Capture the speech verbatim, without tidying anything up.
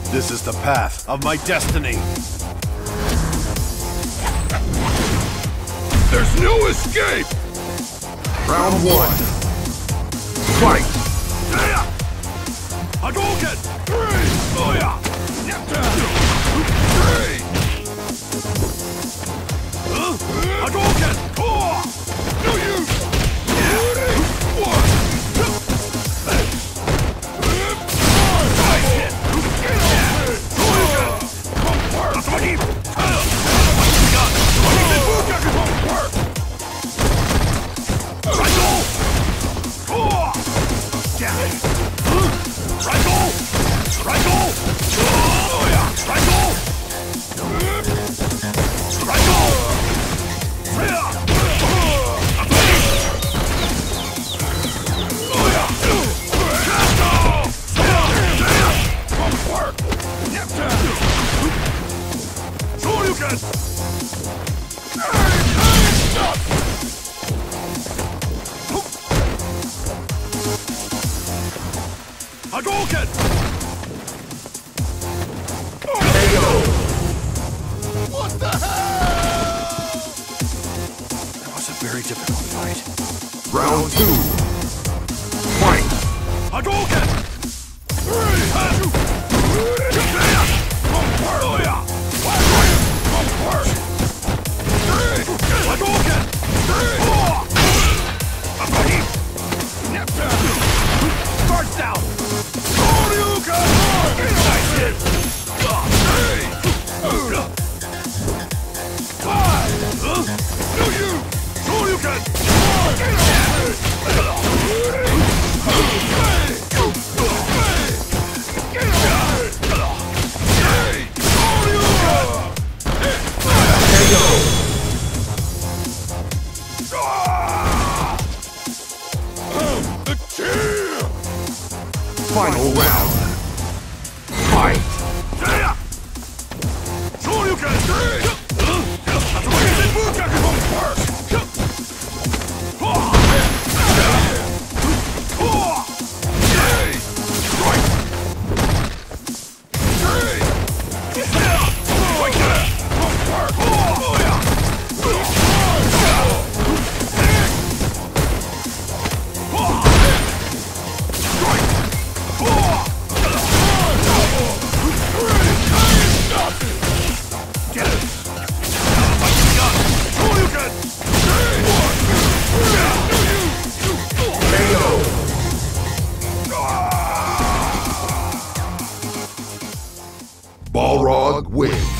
This is the path of my destiny. There's no escape! Round one. Fight! Hadouken! Three! Oh yeah! Three! Huh? Hadouken! Four! No use! One! Nice hit! That's what he... Got it! Triangle! Four! Damn it! Triangle! Triangle! Oh yeah! Triangle! Triangle! Oh yeah! Shoryuken! Hadouken! What the hell? That was a very difficult fight. Round two. Fight! Hadouken! Three! Two! Oh yeah! Three! Hadouken! Three! Four! Starts down! Shoryuken! Nice hit! Three! Five! No you! Shoryuken! Final round. Fight! Shoryuken! That's what you did! Balrog wins.